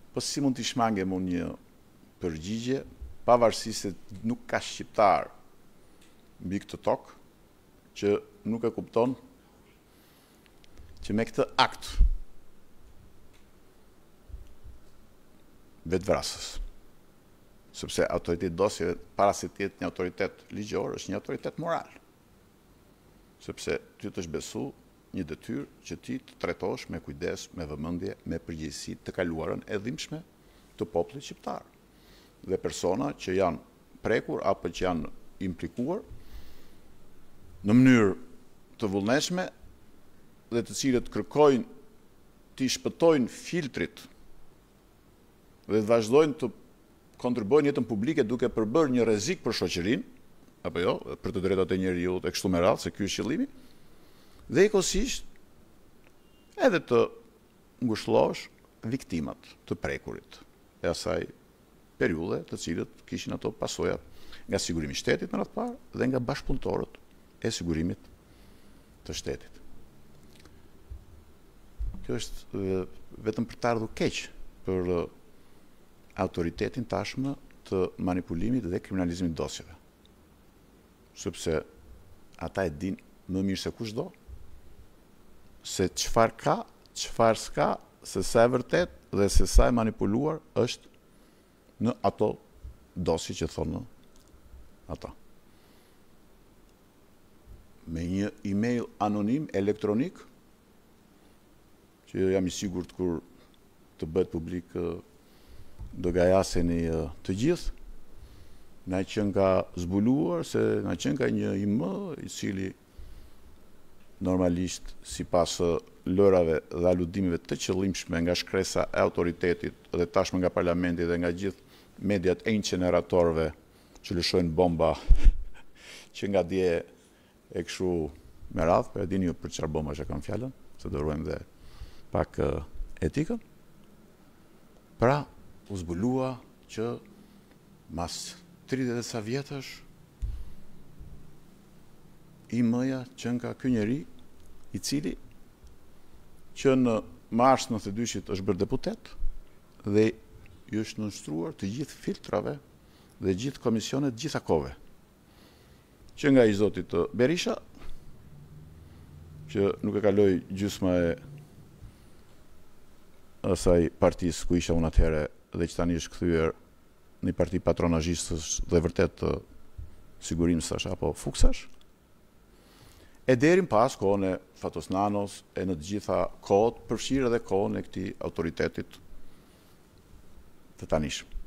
Po si mund t'i shmangem unë një përgjigje, pavarësisht se nuk ka shqiptar mbi këtë tokë që nuk e kupton që me këtë akt vetvrasës, sepse autoritet dosjeve para se të jetë një autoritet ligjor, është një autoritet moral. Sepse ty të është besu një detyrë që ti të tretosh me kujdes, me vëmendje, me përgjegjësi të kaluarën e dhimbshme të popullit shqiptar. Dhe persona që janë prekur apo që janë implikuar në mënyrë të vullnetshme dhe të cilët kërkojnë të shpëtojnë filtrit dhe të vazhdojnë të kontribuojnë jetën publike duke përbërë një rrezik për shoqërinë, apo jo, për të drejtat e njeriut e kështu me radhë, se ky është qëllimi, dhe njëkohësisht edhe të ngushëllosh viktimat të prekurit e asaj periudhe të cilët kishin ato pasojat nga sigurimi i shtetit në radhë parë dhe nga bashkëpunëtorët e sigurimit të shtetit. Kjo është vetëm për të ardhur keq për autoritetin tashmë të manipulimit dhe kriminalizimit dosjeve. Sepse ata e din më mirë se kushdo se çfarë ka, çfarë s'ka, se sa e vërtet dhe se sa e manipuluar është në ato dosje që thonë ata. Me një email anonim, elektronik, që jam i sigurt kur të bëhet publik do gajaseni të gjithë, na qenë ka zbuluar se na qenë ka një IM i cili normalisht sipas lërave dhe aludimeve të qëllimshme nga shkresa e autoritetit dhe tashmë nga parlamenti dhe nga gjithë mediat e inceneratorëve që lëshojnë bomba që nga dje e kështu me radhë, për e dini ju për çfarë bomba që kam fjalën, se do ruajmë dhe pak etikën. Pra, u zbulua që mas 30 sa vjetësh IM-ja që nga ky njeri i cili që në mars 92-shit është bërë deputet dhe i është nënshtruar të gjithë filtrave dhe gjithë komisionet gjitha kohëve. Që nga i zotit Berisha, që nuk e kaloi gjysma e asaj partisë ku isha unë atëherë dhe që tani është kthyer një parti patronazhistës dhe vërtet sigurimsash apo fuksash, e deri pas kohën e Fatos Nanos e në të gjitha kohët, përfshirë edhe kohën e këtij autoritetit të tanishëm.